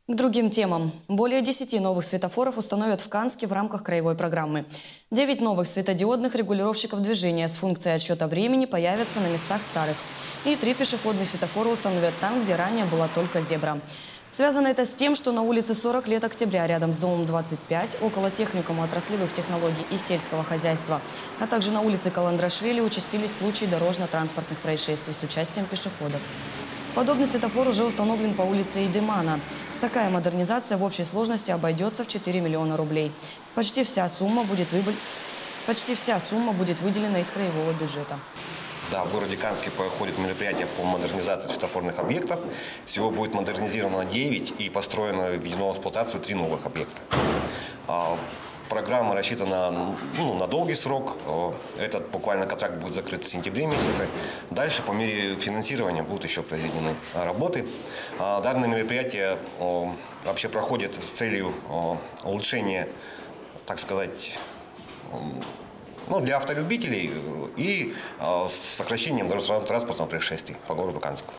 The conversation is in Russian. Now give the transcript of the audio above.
К другим темам. Более 10 новых светофоров установят в Канске в рамках краевой программы. 9 новых светодиодных регулировщиков движения с функцией отсчета времени появятся на местах старых. И 3 пешеходных светофора установят там, где ранее была только зебра. Связано это с тем, что на улице 40 лет октября, рядом с домом 25, около техникума отраслевых технологий и сельского хозяйства, а также на улице Каландрашвили участились случаи дорожно-транспортных происшествий с участием пешеходов. Подобный светофор уже установлен по улице Идемана. Такая модернизация в общей сложности обойдется в 4 миллиона рублей. Почти вся сумма будет выделена из краевого бюджета. Да, в городе Канске проходит мероприятие по модернизации светофорных объектов. Всего будет модернизировано 9 и построено, введено в эксплуатацию 3 новых объекта. Программа рассчитана на долгий срок. Этот буквально контракт будет закрыт в сентябре месяце. Дальше по мере финансирования будут еще произведены работы. Данное мероприятие вообще проходит с целью улучшения, так сказать, для автолюбителей и с сокращением дорожно-транспортного происшествий по городу Канску.